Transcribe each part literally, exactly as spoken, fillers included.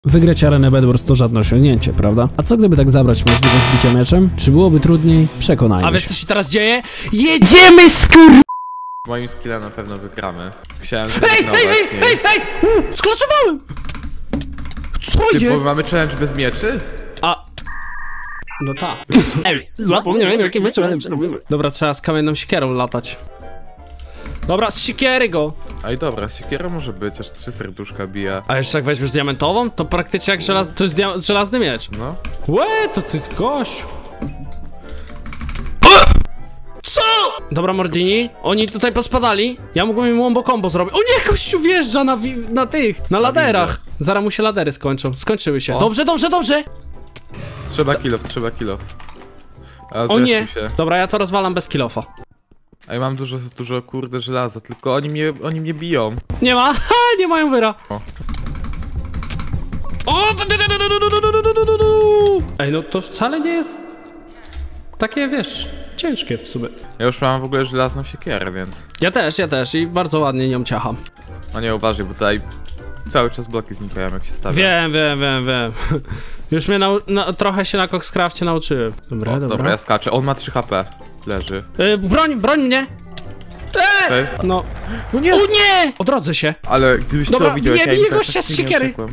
Wygrać arenę Bedwars to żadne osiągnięcie, prawda? A co gdyby tak zabrać możliwość bicia mieczem? Czy byłoby trudniej? Przekonajmy A wiesz się. co się teraz dzieje? Jedziemy skur... Moim skillem na pewno wygramy. Chciałem Ej, ej, ej, ej, ej! Uuu, sklaczowałem! Co Ty, bo jest? mamy challenge bez mieczy? A... No tak. Ej, zapomniałem jakie mecze robimy. Dobra, trzeba z kamienną siekierą latać. Dobra, z siekiery go! Ej, dobra, siekiera może być, aż trzy serduszka bije. A jeszcze jak weźmiesz diamentową, to praktycznie jak żelaz... to jest dia... żelazny miecz. No. Łe, to ty gość. Co? Dobra, Mordini, oni tutaj pospadali. Ja mógłbym im wombo combo zrobić. O nie, gościu wjeżdża na, wi na tych, na laderach. Zaraz mu się ladery skończą. Skończyły się. O. Dobrze, dobrze, dobrze. Trzeba kilof, trzeba kilof. A, O nie. się. Dobra, ja to rozwalam bez kilofa. Ej, mam dużo, dużo kurde żelaza, tylko oni mnie, oni mnie biją. Nie ma, ha, nie mają wyra. O. O, du, du, du, du, du, du, du, du, du, du, du. Ej, no to wcale nie jest takie, wiesz, ciężkie w sumie. Ja już mam w ogóle żelazną siekierę, więc... Ja też, ja też i bardzo ładnie nią ciacham. No nie, uważaj, bo tutaj cały czas bloki znikają, jak się stawia. Wiem, wiem, wiem, wiem. Już mnie nau na, trochę się na Coxcrafcie nauczyłem. Dobra, O, dobra. dobra, ja skaczę. On ma trzy H P. Leży. Yy, broń, broń mnie! Eee! Ej. No. No nie! O nie! Odrodzę się. Ale gdybyś Dobra, to widział, bije- jak ja im bije tak gościa z wcześniej siekiery. uciekłem.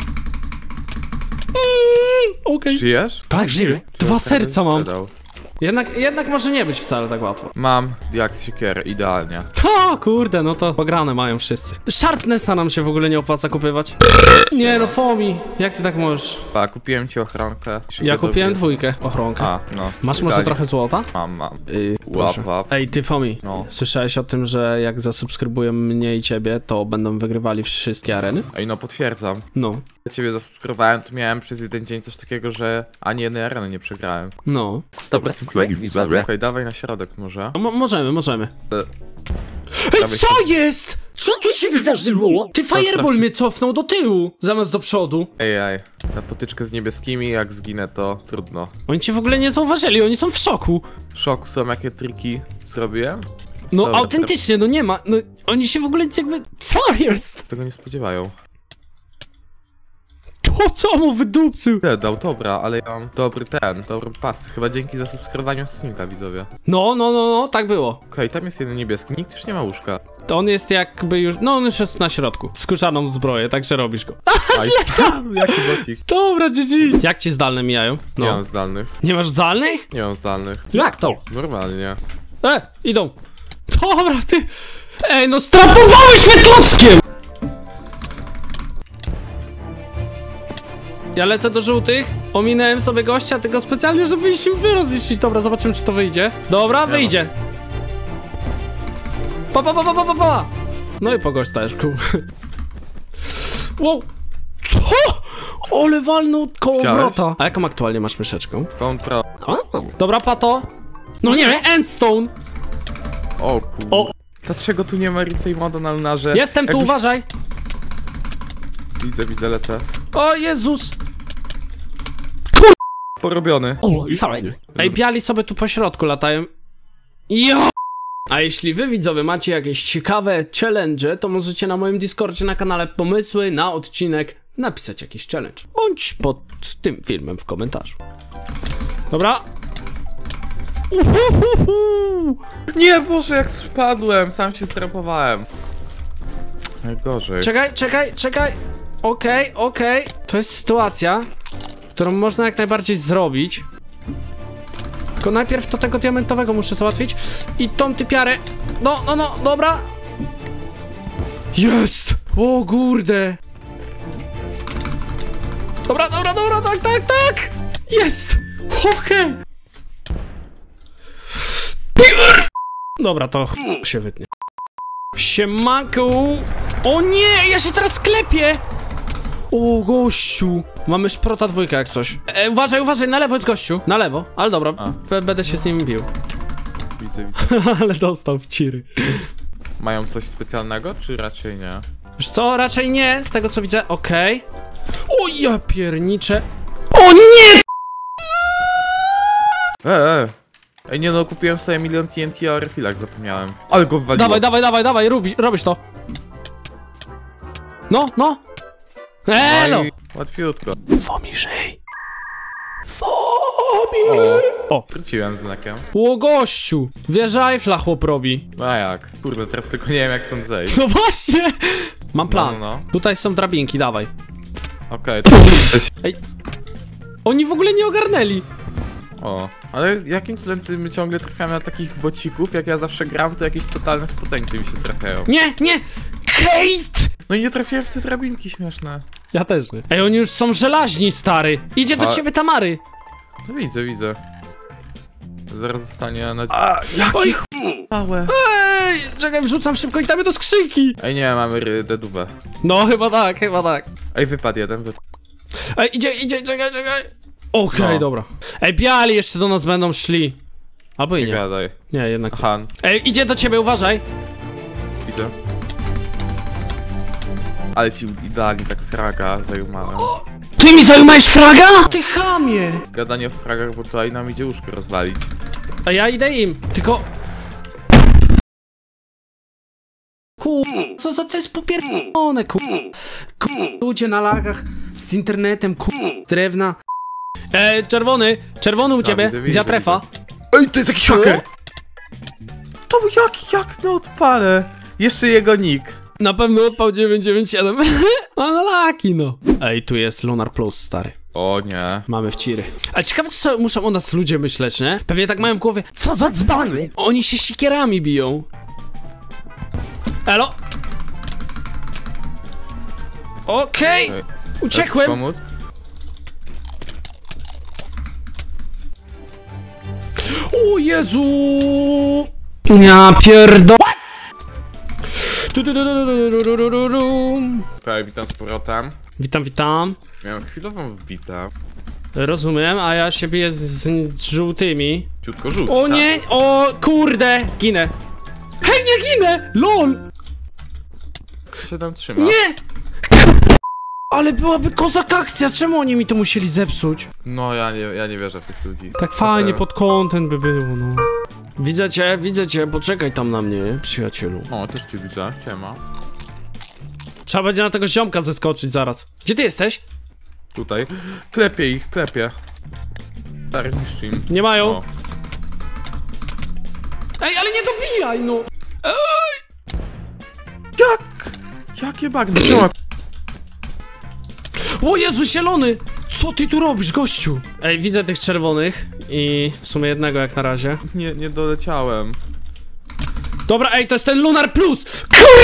Mm, Okej. Żyjesz? Tak, żyję. Dwa serca mam. Sprzedał. Jednak, jednak może nie być wcale tak łatwo. Mam jak z siekierę, idealnie. O kurde, no to pograne mają wszyscy. Sharpnessa nam się w ogóle nie opłaca kupywać. Nie no, Fomi, jak ty tak możesz? Pa, kupiłem ci ochronkę. Ja kupiłem dwójkę ochronkę. A, no. Masz może idealnie. trochę złota? Mam, mam. Yy, Łap, proszę. łap. Ej, ty Fomi, No. słyszałeś o tym, że jak zasubskrybują mnie i ciebie, to będą wygrywali wszystkie areny? Ej, no potwierdzam. No, Ja ciebie zasubskrybowałem, to miałem przez jeden dzień coś takiego, że ani jednej areny nie przegrałem. no. sto procent visual. Okej, dawaj na środek może. No mo możemy, możemy. Prawie Ej, co jest? Co tu się wydarzyło? Ty Fireball sprawdź. mnie cofnął do tyłu, zamiast do przodu. Ej, ej. Na potyczkę z niebieskimi, jak zginę, to trudno. Oni cię w ogóle nie zauważyli, oni są w szoku. Szok, są jakie triki zrobiłem? No Dobra, autentycznie, no nie ma, no oni się w ogóle jakby... Co jest? Tego nie spodziewają. To co mu wydupcył? Nie, dał, dobra, ale ja mam dobry ten, dobry pas. Chyba dzięki zasubskrybowaniu Sninka, widzowie. No, no, no, no, tak było. Okej, tam jest jeden niebieski, nikt już nie ma łóżka. To on jest jakby już, no on już jest na środku. Skórzaną zbroję, także robisz go. Aj, jaki bocik. Dobra, G G. Jak ci zdalne mijają? Nie No. mam zdalnych, Nie masz zdalnych? nie mam zdalnych. Jak to? Normalnie. E, idą. Dobra, ty... Ej, no strapowałeś mnie klockiem! Ja lecę do żółtych, ominąłem sobie gościa, tylko specjalnie, żeby się wy rozliczyć. Dobra, zobaczymy, czy to wyjdzie. Dobra, wyjdzie. Pa, pa, pa, pa, pa, pa, pa. No i po gość też, kur... Wow. Co? Ole walnął koło Chciałeś? wrota. A jaką aktualnie masz myszeczkę? Kontra. Dobra, pato. No nie, endstone. O kur... O. Dlaczego tu nie ma replay moda na lunarze? Jestem tu, Jakbyś- uważaj. Widzę, widzę, lecę. O Jezus. Porobiony. O, fajnie. Ej, biali sobie tu po środku latają. Jo! A jeśli wy, widzowie, macie jakieś ciekawe challenge, to możecie na moim Discordzie na kanale pomysły na odcinek napisać jakiś challenge. Bądź pod tym filmem w komentarzu. Dobra. Uhuhuhu. Nie, Boże, jak spadłem, sam się zrapowałem. Najgorzej. Czekaj, czekaj, czekaj. Okej, okej. To jest sytuacja, którą można jak najbardziej zrobić. Tylko najpierw to tego diamentowego muszę załatwić. I tą typiarę. No, no, no, dobra. Jest! O kurde. Dobra, dobra, dobra, tak, tak, tak! Jest! Okej! Dobra, to ch... się wytnie. Siemanku! O nie, ja się teraz klepię! O gościu! Mamy szprota dwójkę jak coś. E, uważaj, uważaj, na lewo jest gościu. Na lewo, ale dobra, b- będę się z nim bił. Widzę, widzę. Ale dostał w ciry. Mają coś specjalnego, czy raczej nie? Wiesz co, raczej nie, z tego co widzę, okej. O ja pierniczę. O nie! Eee, e. Ej, nie no, kupiłem sobie milion T N T, a o refilach zapomniałem. Ale go wywaliło. Dawaj, dawaj, dawaj, dawaj, robisz, robisz to. No, no. Elo! No i łatwiutko. Fomi, żyj! Fomi! O, O! wróciłem z mlekiem. O gościu! Wieża Eiffla chłop robi. A jak? Kurde, teraz tylko nie wiem jak stąd zejść. No właśnie! Mam plan. No, no, no. Tutaj są drabinki, dawaj. Okej, to Ej. Oni w ogóle nie ogarnęli. O, ale jakim cudem ty my ciągle trafiamy na takich bocików? Jak ja zawsze gram, to jakieś totalne spoceńcy mi się trafiają. Nie, nie! Kate! No i nie trafiłem w te drabinki śmieszne. Ja też nie. Ej, oni już są żelaźni, stary. Idzie do A- ciebie Tamary. No widzę, widzę. Zaraz zostanie na... A, jaki Oj. małe. Ej, czekaj, wrzucam szybko i damy do skrzynki. Ej, nie, mamy ry- dedówę. No, chyba tak, chyba tak. Ej, wypadł jeden, wypadł. Ej, idzie, idzie, czekaj, czekaj. Okej, No. dobra. Ej, biali jeszcze do nas będą szli. Albo i Nie nie. gadaj. Nie, jednak. Han, Ej, idzie do ciebie, uważaj. widzę. Ale ci idealnie tak fraga zajumałem. Ty mi zajmujesz fraga? Ty chamie. Gadanie o fragach, bo tutaj nam idzie łóżko rozwalić. A ja idę im, tylko... Ku... Co za to jest popierdolone, ku... Ku... Ludzie na lagach z internetem, ku... Drewna. E, czerwony, czerwony u ciebie, widzę, widzę, z Jatrefa. Ej, to jest jakiś haker! To jak, jak no odpalę? Jeszcze jego nick. Na pewno odpał dziewięć dziewięć siedem. A na laki, no. Ej, tu jest Lunar Plus, stary. O nie. Mamy wciry. Ale ciekawe, co muszą o nas ludzie myśleć, nie? Pewnie tak mają w głowie. Co za dzbany? Oni się sikierami biją. Elo. Okej. Ej, Uciekłem. pomóc? O Jezu. Ja pierdol... Okej, witam z powrotem. Witam, witam. Miałem chwilową wbitę. Rozumiem, a ja się biję z, z żółtymi. Ciutko żółty. O nie, o kurde, ginę. Hej, nie ginę! LOL! Tak? się tam trzyma. Nie! Ale byłaby kozak akcja, czemu oni mi to musieli zepsuć? No ja nie, ja nie wierzę w tych ludzi. Tak fajnie, pod content by było, no. Widzę cię, widzę cię, poczekaj tam na mnie, przyjacielu. O, też cię widzę, siema. Trzeba będzie na tego ziomka zeskoczyć zaraz. Gdzie ty jesteś? Tutaj. Klepię ich, klepię. Stary niszczy im. Nie mają. O. Ej, ale nie dobijaj, no! Ej! Jak? Jakie bagno? Czemu? O Jezu, zielony! Co ty tu robisz, gościu? Ej, widzę tych czerwonych i w sumie jednego jak na razie. Nie, nie doleciałem. Dobra, ej, to jest ten Lunar Plus! Kur...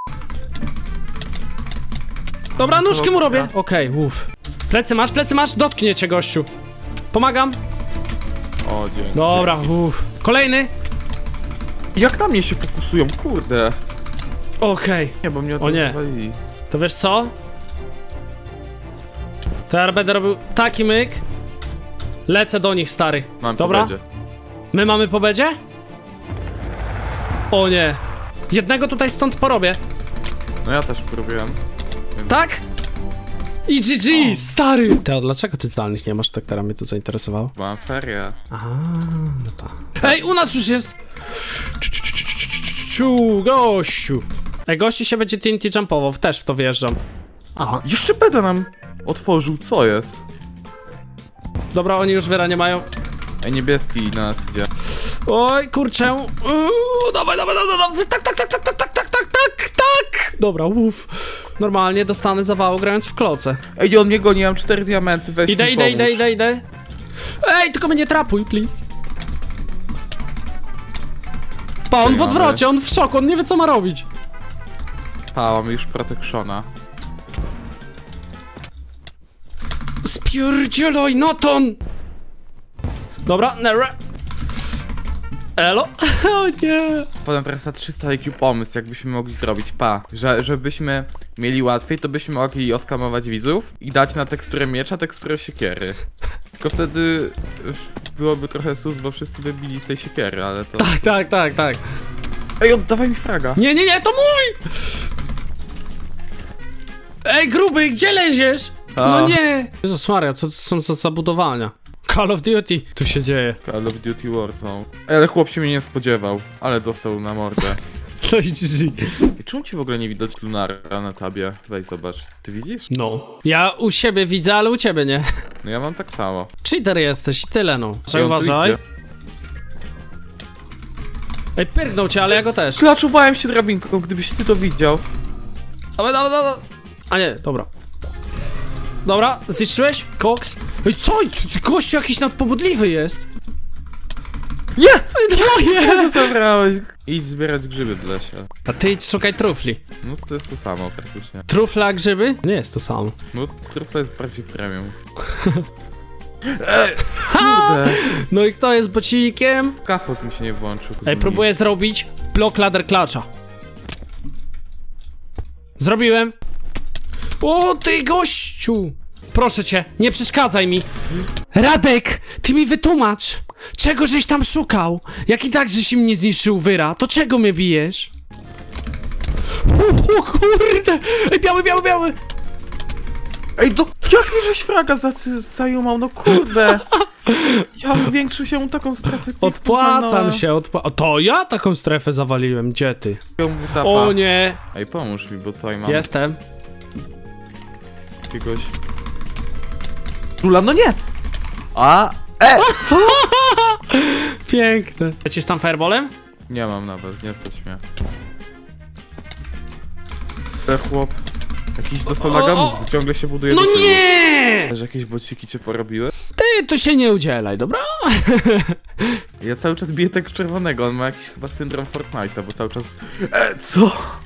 Dobra, nóżki mu robię. Okej, okay, uff. Plecy masz, plecy masz? Dotknie cię, gościu. Pomagam. O, dzięki. Dobra, uff. Kolejny. Jak na mnie się fokusują, kurde. Okej. Okay. Nie, bo mnie O nie. odwalili. To wiesz co? To ja będę robił taki myk. Lecę do nich, stary. Mam Dobra? po bedzie. My mamy po bedzie? O nie. Jednego tutaj stąd porobię. No ja też próbowałem. Tak? I G G, stary! Teo, dlaczego ty zdalnych nie masz? Tak teraz mnie to zainteresowało. Bo mam ferie. Aha, no tak. Ej, u nas już jest! Ciu, gościu! Ej, gości się będzie T N T jumpował, też w to wjeżdżam. Aha. Jeszcze beda nam otworzył, co jest? Dobra, oni już wyra nie mają. Ej, niebieski na nas idzie. Oj, kurczę. Uuu, dawaj, dawaj, dawaj, dawaj, tak, tak, tak, tak, tak, tak, tak, tak, tak, tak. Dobra, uff. Normalnie dostanę zawału grając w kloce. Ej, on mnie goni, mam cztery diamenty, weź Idę, mi idę, pomóż. idę, idę, idę. Ej, tylko mnie nie trapuj, please. Pa, on w Mamy. odwrocie, on w szoku, on nie wie co ma robić. A, mamy już protectiona. Spierdzieloj, Noton! Dobra, nara. Elo? O nie. Potem teraz na trzysta I Q pomysł, jakbyśmy mogli zrobić, pa. Że, żebyśmy mieli łatwiej, to byśmy mogli oskamować widzów i dać na teksturę miecza teksturę siekiery. Tylko wtedy byłoby trochę sus, bo wszyscy wybili z tej siekiery, ale to... Tak, tak, tak, tak. Ej, oddawaj mi fraga. Nie, nie, nie, to mój! Ej, gruby, gdzie leziesz? A. No nie! Jezus Maria, co to są za zabudowania? Call of Duty, tu się dzieje. Call of Duty Warzone. Ej, ale chłop się mnie nie spodziewał, ale dostał na mordę. No i G G. I czemu ci w ogóle nie widać Lunara na tabie? Weź zobacz. Ty widzisz? No. Ja u siebie widzę, ale u ciebie nie. No ja mam tak samo. Cheater jesteś i tyle no. I Że on tu uważaj. idzie. Ej, pyrgnął cię, ale ja go też. Sklaczowałem się drabinką, gdybyś ty to widział. Dawaj, dawaj, dawaj. A nie, dobra. Dobra, zniszczyłeś? Koks? Ej, co? Ty, ty gościu jakiś nadpobudliwy jest. Nie! Ej, Nie zabrałeś. Idź zbierać grzyby w lesie. A ty idź szukaj trufli. No to jest to samo praktycznie. Trufla, grzyby? Nie jest to samo. No trupla jest bardziej premium. Ej, kurde. No i kto jest bocikiem? Kafot mi się nie włączył. Ej, próbuję zrobić blok ladder klacza. Zrobiłem. O, ty gościu! Proszę cię, nie przeszkadzaj mi. Radek, ty mi wytłumacz. Czego żeś tam szukał? Jak i tak żeś im nie zniszczył wyra, to czego mnie bijesz? O, o kurde! Ej, biały, biały, biały! Ej, do... jak mi żeś fraga zacy- zajumał, no kurde! Ja mam większą się taką strefę. Odpłacam się, odpła... To ja taką strefę zawaliłem, gdzie ty? O nie! Ej, pomóż mi, bo tutaj mam Jestem. jakiegoś... Rula, no nie! A... E! Co? Piękne. Lecisz tam fireballem? Nie mam nawet, nie stać mnie. Te chłop... Jakiś dostał O, lagamów, o. ciągle się buduje No do tyłu. nie! Że jakieś bociki cię porobiły? Ty tu się nie udzielaj, dobra? Ja cały czas biję tego czerwonego, on ma jakiś chyba syndrom Fortnite'a, bo cały czas... E, co?